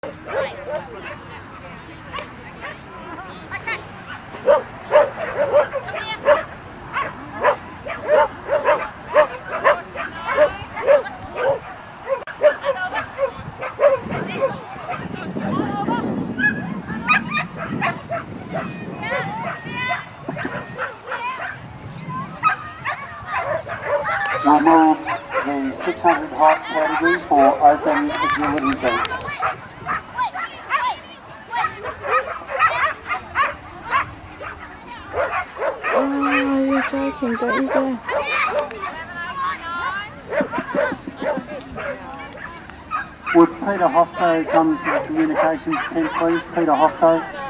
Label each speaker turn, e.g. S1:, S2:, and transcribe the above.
S1: We'll move the 600 hot category for open agility base.
S2: Oh, you're joking, don't you dare.
S1: Would Peter Hofko come to the communications tent, please? Peter Hofko.